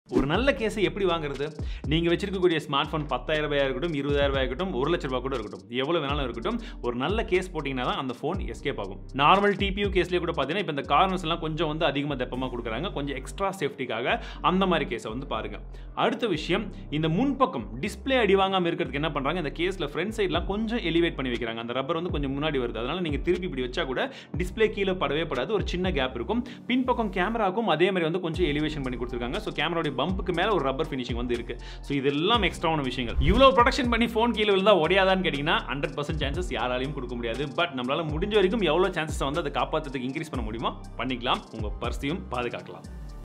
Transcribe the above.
ஒரு நல்ல கேஸை எப்படி வாங்குறது? நீங்க வச்சிருக்கக்கூடிய ஸ்மார்ட் ஃபோன் ரூ. 10,000 இருக்கட்டும், ரூ. 20,000 இருக்கட்டும், ரூ. 1,00,000 கூட இருக்கட்டும். எவ்வளவு வேணாலும் இருக்கட்டும். ஒரு நல்ல கேஸ் போட்டீங்கன்னா தான் அந்த ஃபோன் எஸ்கேப் ஆகும். நார்மல் டிபியூ கேஸ்லயே கூட பார்த்தீங்கன்னா, இப்ப இந்த கார்னர்ஸ் எல்லாம் கொஞ்சம் வந்து அதிகமா தெப்பமா குடுக்குறாங்க. கொஞ்சம் எக்ஸ்ட்ரா சேஃப்டிக்காக அந்த மாரி கேஸ வந்து பாருங்க. அடுத்த விஷயம், இந்த முன்பக்கம் டிஸ்ப்ளே அடி வாங்காம இருக்கிறதுக்கு என்ன பண்றாங்க, இந்த கேஸ்ல ஃப்ரண்ட் சைடுலாம் கொஞ்சம் எலிவேட் பண்ணி வைக்கிறாங்க. அந்த ரப்பர் வந்து கொஞ்சம் முன்னாடி வருது. அதனால நீங்க திருப்பி இப்படி வச்சா கூட டிஸ்ப்ளே கீழ படவே படாது. ஒரு சின்ன கேப் இருக்கும். பின்பக்கம் கேமராக்கும் அதே மாரி வந்து கொஞ்சம் எலிவேஷன் பண்ணி குடுத்திருக்காங்க. சோ கேமராவோட பம்புக்கு மேல ஒரு ரப்பர் ஃபினிஷிங் வந்து இருக்கு. சோ இதெல்லாம் எக்ஸ்ட்ராவான விஷயங்கள். இவ்வளவு ப்ரொடெக்ஷன் பண்ணி ஃபோன் கீழ விழுந்தா உடையாதான்னு கேட்டீங்கன்னா 100% சான்சஸ் யாராலையும் கொடுக்க முடியாது. பட் நம்மளால முடிஞ்ச வரைக்கும் எவ்வளவு சான்சஸ் வந்து அதை காப்பாத்துறதுக்கு இன்க்ரீஸ் பண்ண முடியுமோ பண்ணிக்கலாம். உங்க பர்ஸையும் பாதுகாக்கலாம்.